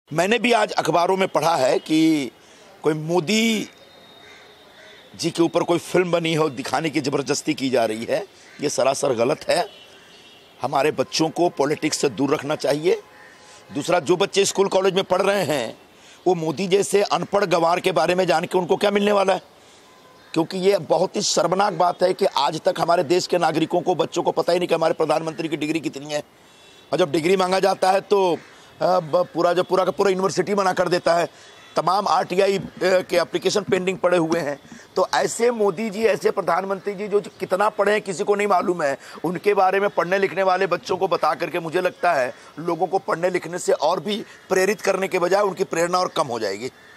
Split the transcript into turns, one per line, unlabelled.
मैंने भी आज अखबारों में पढ़ा है कि कोई मोदी जी के ऊपर कोई फिल्म बनी हो, दिखाने की ज़बरदस्ती की जा रही है। ये सरासर गलत है। हमारे बच्चों को पॉलिटिक्स से दूर रखना चाहिए। दूसरा, जो बच्चे स्कूल कॉलेज में पढ़ रहे हैं वो मोदी जैसे अनपढ़ गंवार के बारे में जान के उनको क्या मिलने वाला है? क्योंकि ये बहुत ही शर्मनाक बात है कि आज तक हमारे देश के नागरिकों को, बच्चों को पता ही नहीं कि हमारे प्रधानमंत्री की डिग्री कितनी है। और जब डिग्री मांगा जाता है तो पूरा का पूरा यूनिवर्सिटी मना कर देता है। तमाम आरटीआई के एप्लीकेशन पेंडिंग पड़े हुए हैं। तो ऐसे मोदी जी, ऐसे प्रधानमंत्री जी जो कितना पढ़े हैं किसी को नहीं मालूम है, उनके बारे में पढ़ने लिखने वाले बच्चों को बता करके मुझे लगता है लोगों को पढ़ने लिखने से और भी प्रेरित करने के बजाय उनकी प्रेरणा और कम हो जाएगी।